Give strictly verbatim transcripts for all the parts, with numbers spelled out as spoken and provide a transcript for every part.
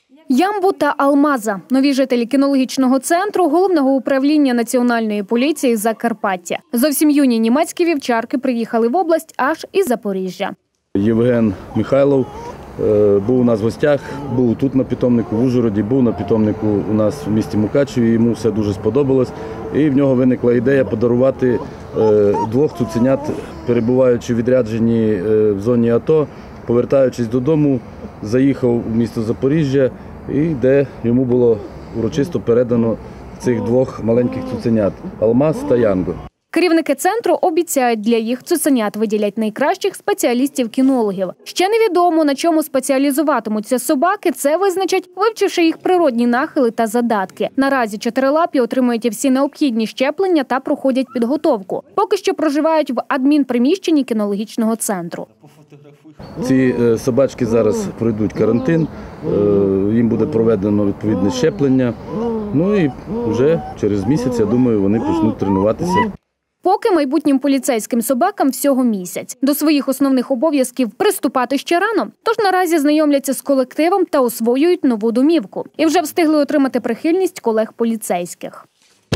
Ямбу та Алмаза – нові жителі кінологічного центру Головного управління Національної поліції Закарпаття. Зовсім юні німецькі вівчарки приїхали в область аж із Запоріжжя. Євген Михайлов був у нас в гостях, був тут на питомнику в Ужгороді, був на питомнику у нас в місті Мукачеві, йому все дуже сподобалось. І в нього виникла ідея подарувати двох цуценят, перебуваючи в відрядженні в зоні АТО, повертаючись додому, заїхав у місто Запоріжжя, і де йому було урочисто передано цих двох маленьких цуценят – Алмаз та Янго. Керівники центру обіцяють, для їх цуценят виділять найкращих спеціалістів-кінологів. Ще невідомо, на чому спеціалізуватимуться собаки, це визначать, вивчивши їх природні нахили та задатки. Наразі чотирилапі отримують всі необхідні щеплення та проходять підготовку. Поки що проживають в адмінприміщенні кінологічного центру. Ці собачки зараз пройдуть карантин, їм буде проведено відповідне щеплення. Ну і вже через місяць, я думаю, вони почнуть тренуватися. Поки майбутнім поліцейським собакам всього місяць. До своїх основних обов'язків приступати ще рано, тож наразі знайомляться з колективом та освоюють нову домівку. І вже встигли отримати прихильність колег-поліцейських.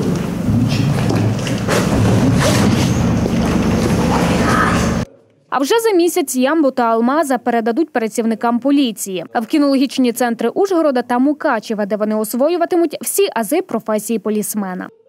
А вже за місяць Ямбу та Алмаза передадуть працівникам поліції. А в кінологічні центри Ужгорода та Мукачева, де вони освоюватимуть всі ази професії полісмена.